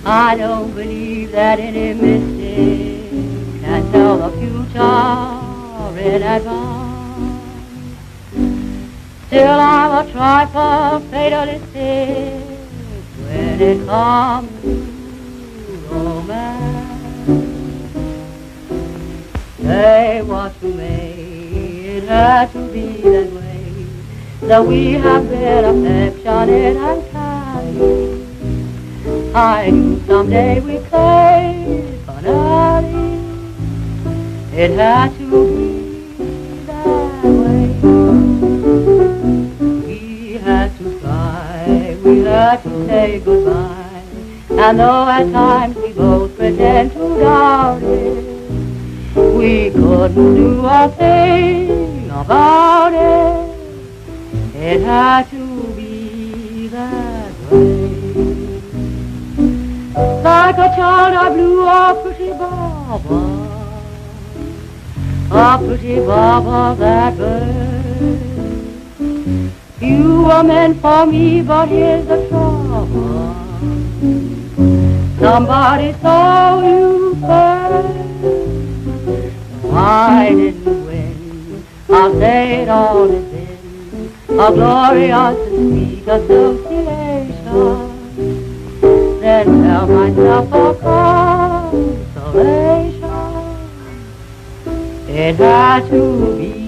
I don't believe that any mystic can tell the future in advance. Still I'm a trifle fatalistic when it comes to romance. Say what you may, it had to be that way, that we have been affectionate and kind. I knew someday we'd play finale. It had to be that way. We had to fly, we had to say goodbye. And though at times we both pretend to doubt it, we couldn't do a thing about it. It had to be that way. Like a child I blew a pretty baba that bird. You were meant for me, but here's the trouble. Somebody saw you first. I didn't win, I'll say it all has been a glorious and sweet association. Then tell myself for consolation, it had to be